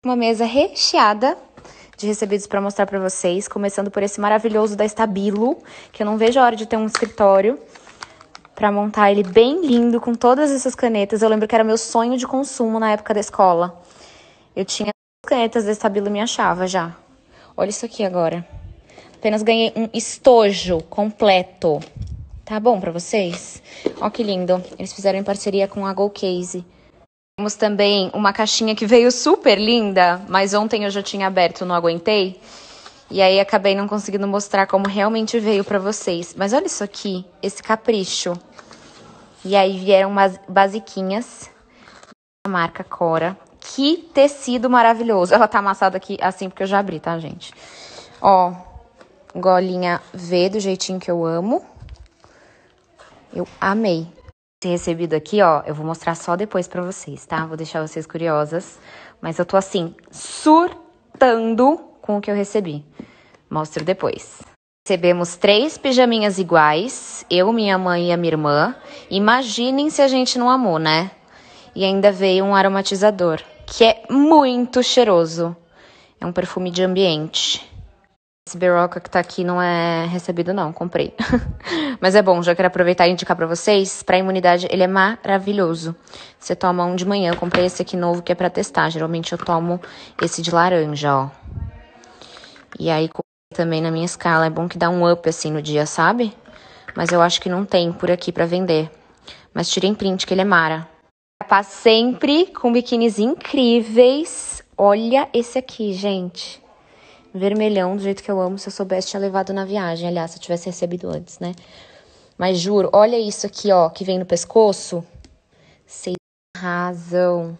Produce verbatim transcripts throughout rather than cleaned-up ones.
Uma mesa recheada de recebidos para mostrar para vocês, começando por esse maravilhoso da Stabilo, que eu não vejo a hora de ter um escritório para montar ele bem lindo, com todas essas canetas. Eu lembro que era meu sonho de consumo na época da escola. Eu tinha canetas da Stabilo e me achava já. Olha isso aqui agora. Apenas ganhei um estojo completo. Tá bom para vocês? Ó que lindo. Eles fizeram em parceria com a Go Case. Temos também uma caixinha que veio super linda, mas ontem eu já tinha aberto, não aguentei. E aí acabei não conseguindo mostrar como realmente veio pra vocês. Mas olha isso aqui, esse capricho. E aí vieram umas basiquinhas da marca Cora. Que tecido maravilhoso. Ela tá amassada aqui assim porque eu já abri, tá, gente? Ó, golinha V do jeitinho que eu amo. Eu amei. Esse recebido aqui, ó, eu vou mostrar só depois pra vocês, tá? Vou deixar vocês curiosas. Mas eu tô, assim, surtando com o que eu recebi. Mostro depois. Recebemos três pijaminhas iguais. Eu, minha mãe e a minha irmã. Imaginem se a gente não amou, né? E ainda veio um aromatizador, que é muito cheiroso. É um perfume de ambiente. Esse Berocca que tá aqui não é recebido não, comprei. Mas é bom, já quero aproveitar e indicar pra vocês. Pra imunidade, ele é maravilhoso. Você toma um de manhã, eu comprei esse aqui novo que é pra testar. Geralmente eu tomo esse de laranja, ó. E aí, também na minha escala, é bom que dá um up assim no dia, sabe? Mas eu acho que não tem por aqui pra vender. Mas tirem print que ele é mara. Capaz sempre com biquínis incríveis. Olha esse aqui, gente. Vermelhão, do jeito que eu amo. Se eu soubesse, tinha levado na viagem. Aliás, se eu tivesse recebido antes, né? Mas juro, olha isso aqui, ó, que vem no pescoço. Vocês arrasam.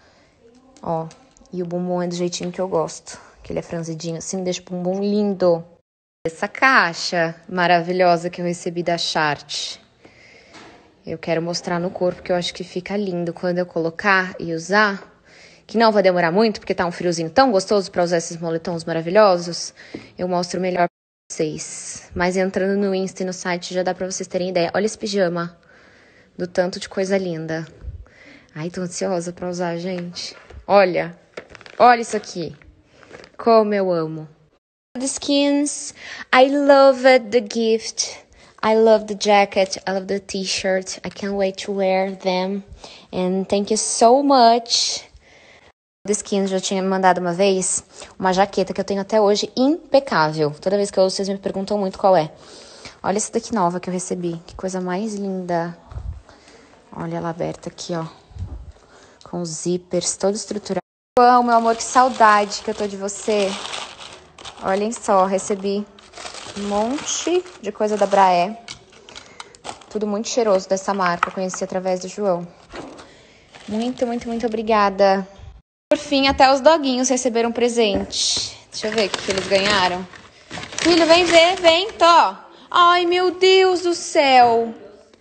Ó, e o bumbum é do jeitinho que eu gosto. Que ele é franzidinho assim, deixa o bumbum lindo. Essa caixa maravilhosa que eu recebi da Chart. Eu quero mostrar no corpo, porque eu acho que fica lindo quando eu colocar e usar. Que não vai demorar muito, porque tá um friozinho tão gostoso pra usar esses moletons maravilhosos. Eu mostro melhor pra vocês. Mas entrando no Insta e no site já dá pra vocês terem ideia. Olha esse pijama. Do tanto de coisa linda. Ai, tô ansiosa pra usar, gente. Olha. Olha isso aqui. Como eu amo. The skins. I love the gift. I love the jacket. I love the t-shirt. I can't wait to wear them. And thank you so much. The Skins já tinha me mandado uma vez uma jaqueta que eu tenho até hoje impecável. Toda vez que eu uso, vocês me perguntam muito qual é. Olha essa daqui nova que eu recebi. Que coisa mais linda. Olha ela aberta aqui, ó. Com os zippers, todo estruturado. João, meu amor, que saudade que eu tô de você. Olhem só, recebi um monte de coisa da Braé. Tudo muito cheiroso dessa marca. Eu conheci através do João. Muito, muito, muito obrigada. Por fim, até os doguinhos receberam presente. Deixa eu ver o que, que eles ganharam. Filho, vem ver, vem, tô. Ai, meu Deus do céu.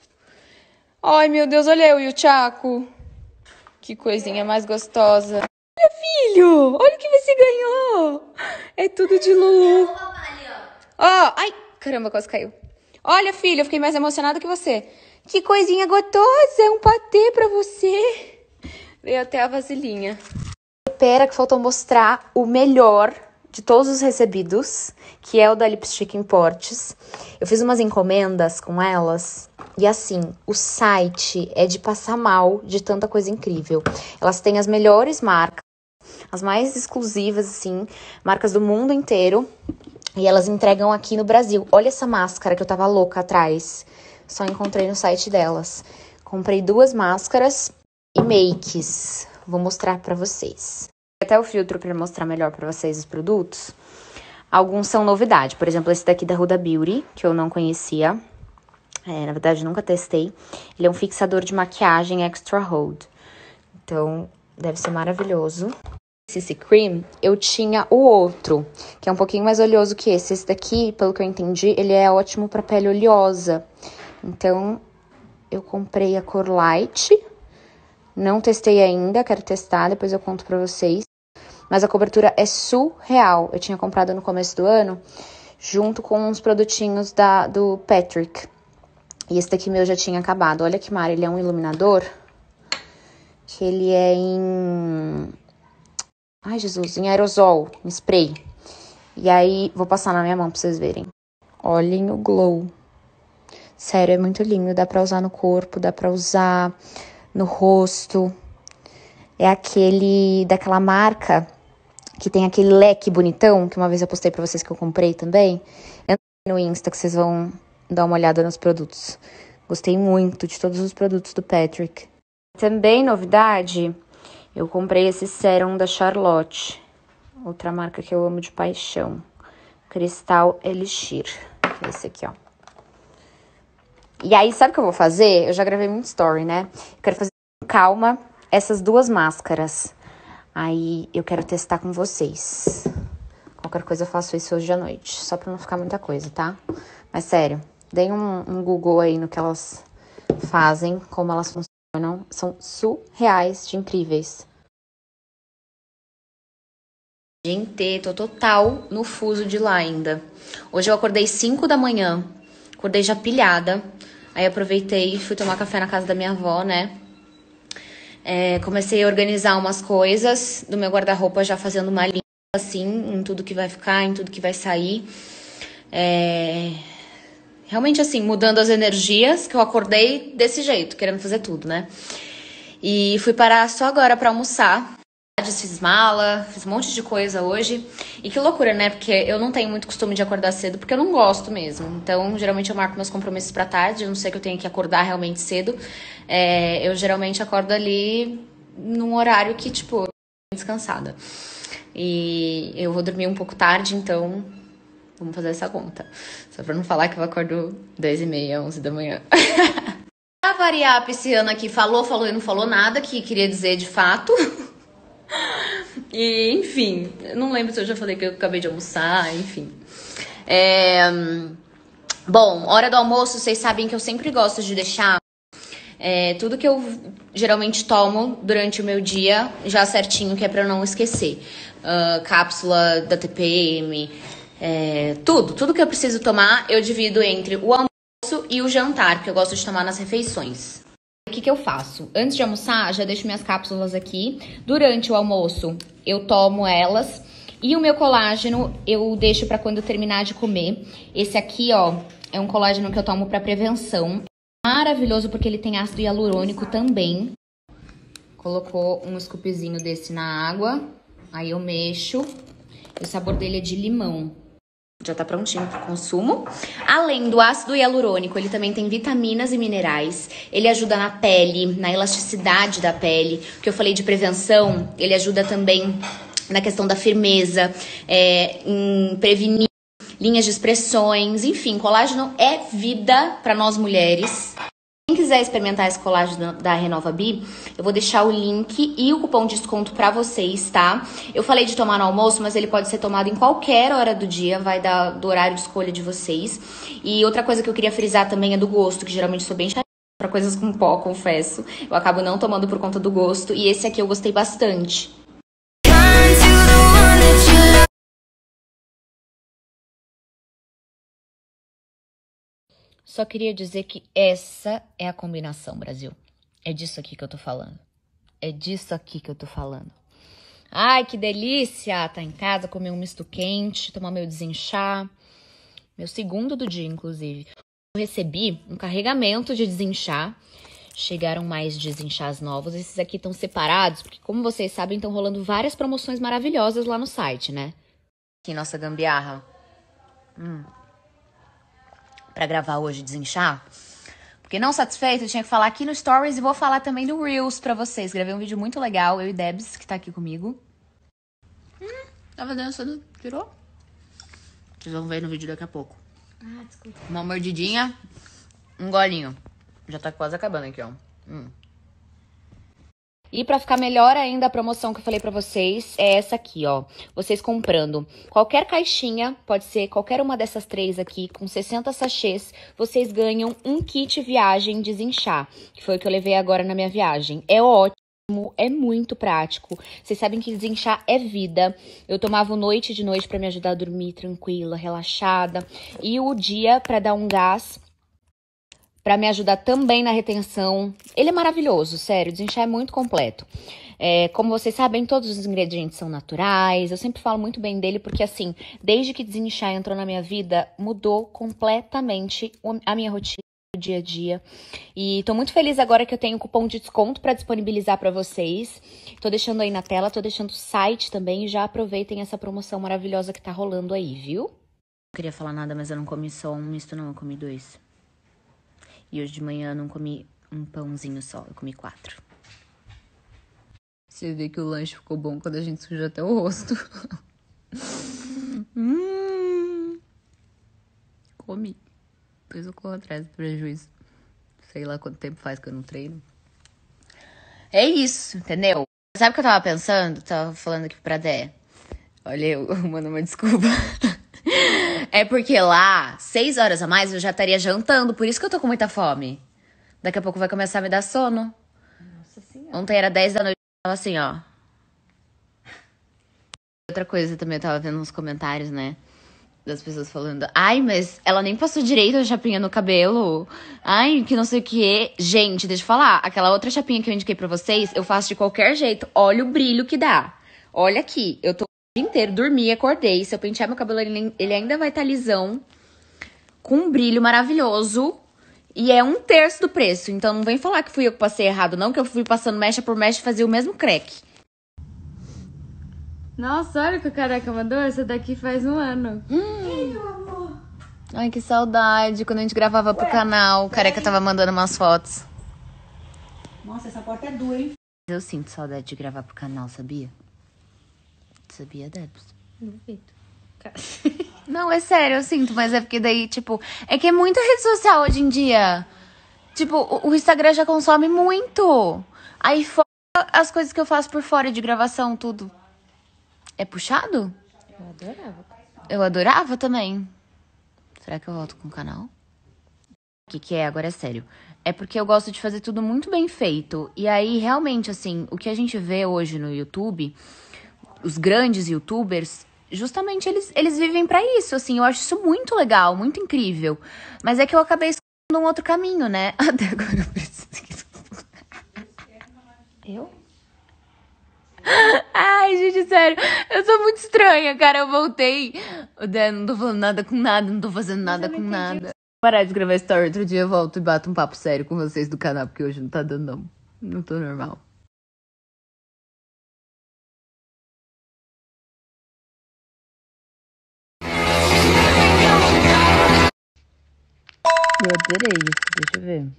Ai, meu Deus, olha eu e o Tchaco. Que coisinha mais gostosa. Olha, filho, olha o que você ganhou. É tudo de Lulu. Ó, oh, ai, caramba, quase caiu. Olha, filho, eu fiquei mais emocionada que você. Que coisinha gostosa, é um patê pra você. Veio até a vasilhinha. Espera que faltou mostrar o melhor de todos os recebidos, que é o da Lipstick Imports. Eu fiz umas encomendas com elas e assim, o site é de passar mal de tanta coisa incrível. Elas têm as melhores marcas, as mais exclusivas, assim, marcas do mundo inteiro, e elas entregam aqui no Brasil. Olha essa máscara que eu tava louca atrás, só encontrei no site delas. Comprei duas máscaras e makes. Vou mostrar pra vocês. Até o filtro para mostrar melhor pra vocês os produtos. Alguns são novidade. Por exemplo, esse daqui da Huda Beauty, que eu não conhecia. É, na verdade, nunca testei. Ele é um fixador de maquiagem Extra Hold. Então, deve ser maravilhoso. Esse C C Cream, eu tinha o outro, que é um pouquinho mais oleoso que esse. Esse daqui, pelo que eu entendi, ele é ótimo pra pele oleosa. Então, eu comprei a cor Light. Não testei ainda, quero testar, depois eu conto pra vocês. Mas a cobertura é surreal. Eu tinha comprado no começo do ano, junto com uns produtinhos da, do Patrick. E esse daqui meu já tinha acabado. Olha que mar, ele é um iluminador. Que ele é em... Ai, Jesus, em aerosol, em spray. E aí, vou passar na minha mão pra vocês verem. Olhem o glow. Sério, é muito lindo. Dá pra usar no corpo, dá pra usar no rosto. É aquele, daquela marca que tem aquele leque bonitão, que uma vez eu postei pra vocês que eu comprei também. Entra no Insta que vocês vão dar uma olhada nos produtos. Gostei muito de todos os produtos do Patrick. Também, novidade, eu comprei esse sérum da Charlotte. Outra marca que eu amo de paixão. Crystal Elixir. Que é esse aqui, ó. E aí, sabe o que eu vou fazer? Eu já gravei muito story, né? Eu quero fazer com calma essas duas máscaras. Aí, eu quero testar com vocês. Qualquer coisa eu faço isso hoje à noite. Só pra não ficar muita coisa, tá? Mas, sério, deem um, um Google aí no que elas fazem, como elas funcionam. São surreais de incríveis. Gente, tô total no fuso de lá ainda. Hoje eu acordei cinco da manhã. Acordei já pilhada. Aí aproveitei e fui tomar café na casa da minha avó, né? É, comecei a organizar umas coisas do meu guarda-roupa, já fazendo uma linha assim, em tudo que vai ficar, em tudo que vai sair. É... Realmente assim, mudando as energias, que eu acordei desse jeito, querendo fazer tudo, né? E fui parar só agora pra almoçar. Fiz mala, fiz um monte de coisa hoje. E que loucura, né? Porque eu não tenho muito costume de acordar cedo, porque eu não gosto mesmo. Então, geralmente eu marco meus compromissos pra tarde. Eu não sei que eu tenho que acordar realmente cedo. É, eu geralmente acordo ali num horário que, tipo, eu tô descansada. E eu vou dormir um pouco tarde, então vamos fazer essa conta. Só pra não falar que eu acordo dez e meia, onze da manhã. Pra variar, a pisciana aqui falou, falou e não falou nada, que queria dizer de fato. E, enfim, não lembro se eu já falei que eu acabei de almoçar, enfim. É... Bom, hora do almoço, vocês sabem que eu sempre gosto de deixar é, tudo que eu geralmente tomo durante o meu dia já certinho, que é pra eu não esquecer. Uh, cápsula da T P M, é, tudo, tudo que eu preciso tomar, eu divido entre o almoço e o jantar, que eu gosto de tomar nas refeições. O que que eu faço? Antes de almoçar, já deixo minhas cápsulas aqui. Durante o almoço, eu tomo elas. E o meu colágeno, eu deixo pra quando eu terminar de comer. Esse aqui, ó, é um colágeno que eu tomo pra prevenção. Maravilhoso, porque ele tem ácido hialurônico também. Colocou um scoopzinho desse na água. Aí eu mexo. O sabor dele é de limão. Já tá prontinho pro consumo. Além do ácido hialurônico, ele também tem vitaminas e minerais. Ele ajuda na pele, na elasticidade da pele. O que eu falei de prevenção, ele ajuda também na questão da firmeza, é, em prevenir linhas de expressões. Enfim, colágeno é vida para nós mulheres. Quem quiser experimentar esse colágeno da RenovaBee, eu vou deixar o link e o cupom de desconto pra vocês, tá? Eu falei de tomar no almoço, mas ele pode ser tomado em qualquer hora do dia, vai dar do horário de escolha de vocês. E outra coisa que eu queria frisar também é do gosto, que geralmente sou bem chata pra coisas com pó, confesso. Eu acabo não tomando por conta do gosto, e esse aqui eu gostei bastante. Só queria dizer que essa é a combinação, Brasil. É disso aqui que eu tô falando. É disso aqui que eu tô falando. Ai, que delícia! Tá em casa, comer um misto quente, tomar meu desinchar. Meu segundo do dia, inclusive. Eu recebi um carregamento de desinchar. Chegaram mais desinchás novos. Esses aqui estão separados, porque como vocês sabem, estão rolando várias promoções maravilhosas lá no site, né? Aqui, nossa gambiarra. Hum. Pra gravar hoje, desinchar. Porque não satisfeito, eu tinha que falar aqui no Stories e vou falar também no Reels pra vocês. Gravei um vídeo muito legal, eu e Debs, que tá aqui comigo. Hum, tava dançando, tirou? Vocês vão ver no vídeo daqui a pouco. Ah, desculpa. Uma mordidinha, um golinho. Já tá quase acabando aqui, ó. Hum. E pra ficar melhor ainda, a promoção que eu falei pra vocês é essa aqui, ó. Vocês comprando qualquer caixinha, pode ser qualquer uma dessas três aqui, com sessenta sachês, vocês ganham um kit viagem desinchar, que foi o que eu levei agora na minha viagem. É ótimo, é muito prático. Vocês sabem que desinchar é vida. Eu tomava noite de noite pra me ajudar a dormir tranquila, relaxada. E o dia pra dar um gás Pra me ajudar também na retenção. Ele é maravilhoso, sério, desinchar é muito completo. É, como vocês sabem, todos os ingredientes são naturais. Eu sempre falo muito bem dele porque, assim, desde que desinchar entrou na minha vida, mudou completamente a minha rotina, o dia a dia. E tô muito feliz agora que eu tenho cupom de desconto pra disponibilizar pra vocês. Tô deixando aí na tela, tô deixando o site também. E já aproveitem essa promoção maravilhosa que tá rolando aí, viu? Não queria falar nada, mas eu não comi só um misto, não. Eu comi dois. E hoje de manhã eu não comi um pãozinho só, eu comi quatro. Você vê que o lanche ficou bom quando a gente suja até o rosto. hum. Comi. Depois eu corro atrás do prejuízo. Sei lá quanto tempo faz que eu não treino. É isso, entendeu? Sabe o que eu tava pensando? Tava falando aqui pra Dé. Olha eu, mando uma desculpa. É porque lá, seis horas a mais, eu já estaria jantando. Por isso que eu tô com muita fome. Daqui a pouco vai começar a me dar sono. Nossa Senhora. Ontem era dez da noite, eu tava assim, ó. Outra coisa também, eu tava vendo uns comentários, né? Das pessoas falando, ai, mas ela nem passou direito a chapinha no cabelo. Ai, que não sei o que. Gente, deixa eu falar. Aquela outra chapinha que eu indiquei pra vocês, eu faço de qualquer jeito. Olha o brilho que dá. Olha aqui, eu tô o dia inteiro, dormi, acordei. Se eu pentear meu cabelo, ele, ele ainda vai estar lisão. Com um brilho maravilhoso. E é um terço do preço. Então não vem falar que fui eu que passei errado, não. Que eu fui passando mecha por mecha e fazia o mesmo crack. Nossa, olha o que o careca mandou. Essa daqui faz um ano. Hum. Ai, que saudade. Quando a gente gravava pro canal, o careca tava mandando umas fotos. Nossa, essa porta é dura, hein? Eu sinto saudade de gravar pro canal, sabia? Sabia, Debs? Duvido. Não, é sério, eu sinto, mas é porque daí, tipo... É que é muita rede social hoje em dia. Tipo, o, o Instagram já consome muito. Aí, fora as coisas que eu faço por fora de gravação, tudo. É puxado? Eu adorava. Eu adorava também. Será que eu volto com o canal? O que que é? Agora é sério. É porque eu gosto de fazer tudo muito bem feito. E aí, realmente, assim, o que a gente vê hoje no YouTube, os grandes YouTubers, justamente eles, eles vivem pra isso, assim. Eu acho isso muito legal, muito incrível. Mas é que eu acabei escolhendo um outro caminho, né? Até agora eu preciso... Eu? Ai, gente, sério, eu sou muito estranha, cara, eu voltei. O Dan, não tô falando nada com nada, não tô fazendo nada com nada. Vou parar de gravar story, outro dia eu volto e bato um papo sério com vocês do canal, porque hoje não tá dando, não. Não tô normal. Eu adorei isso, deixa eu ver.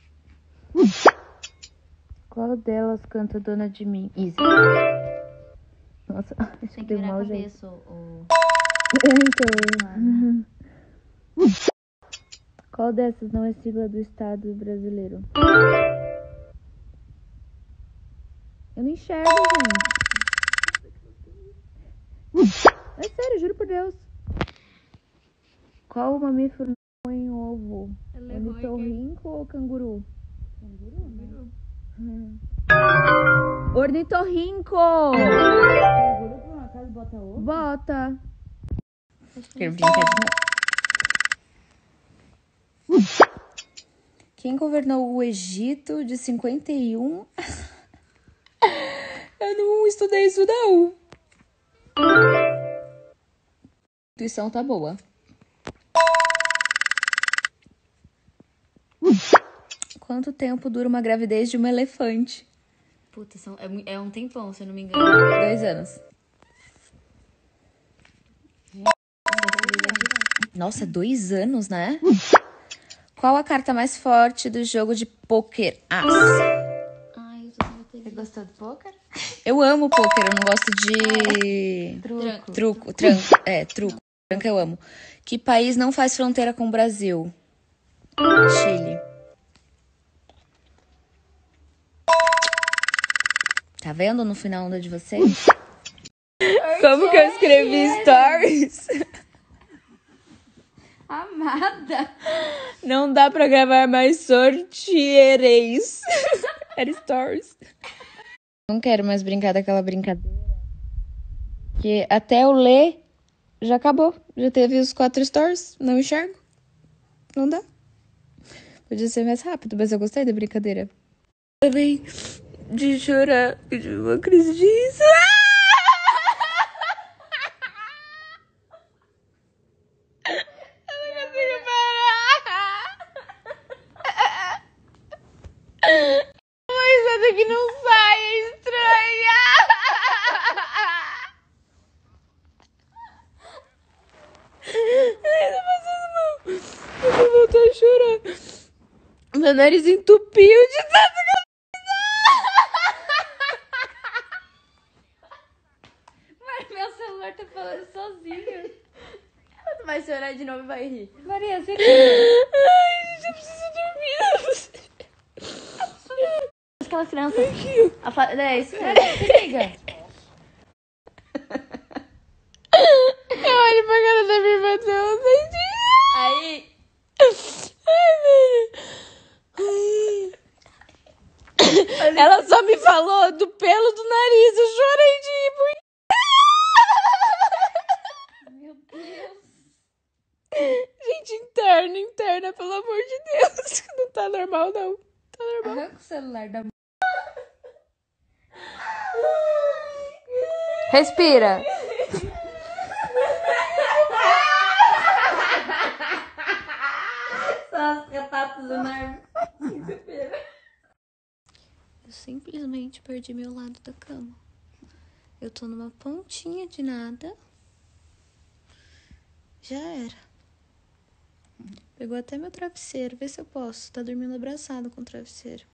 Qual delas canta Dona de Mim? Isso. Nossa, Sem que virar a cabeça, o... Então. Qual dessas não é sigla do Estado brasileiro? Eu não enxergo, gente. É sério, juro por Deus. Qual mamífero não põe ovo? Ornitorrinco ou canguru? Canguru, né? Hum. Ornitorrinco! Canguru, por um acaso, bota ovo? Bota. Quero brincar de novo. Quem governou o Egito de cinquenta e um? Eu não estudei isso, não. A intuição tá boa. Quanto tempo dura uma gravidez de um elefante? Puta, são, é, é um tempão, se eu não me engano. Dois anos. Nossa, dois anos, né? Qual a carta mais forte do jogo de pôquer? As. Ai, eu tô muito... Você gostou do poker? Eu amo pôquer, eu não gosto de... Truco. Truco, tranco. É, truco. Tranco eu amo. Que país não faz fronteira com o Brasil? Chile. Tá vendo no final da de vocês? Como que eu escrevi stories? Amada! Não dá pra gravar mais sortiereis. Era stories. Não quero mais brincar daquela brincadeira. Porque até eu ler, já acabou. Já teve os quatro stories. Não enxergo. Não dá. Podia ser mais rápido, mas eu gostei da brincadeira. Também de chorar, de uma crise de riso. Eu não consigo parar. Uma risada que não sai, é estranha. Ai, tô passando mal. Eu vou voltar a chorar. Meu nariz entupiu de tanto que eu... Mas meu celular tá falando sozinho. Tu vai chorar de novo e vai rir. Maria, você Ai, gente, eu preciso dormir. aquela criança. A fa... É isso mesmo. Se liga. Eu olho pra cara da minha irmã, eu não senti. Aí. Ai, velho. Ela só me falou do pelo do nariz. Eu chorei de ir por... Meu Deus. Gente, interna, interna, pelo amor de Deus. Não tá normal, não. Tá normal. Arranca o celular da mão. Respira. Só os retratos do nervo. Eu simplesmente perdi meu lado da cama. Eu tô numa pontinha de nada. Já era. Pegou até meu travesseiro. Vê se eu posso. Tá dormindo abraçado com o travesseiro.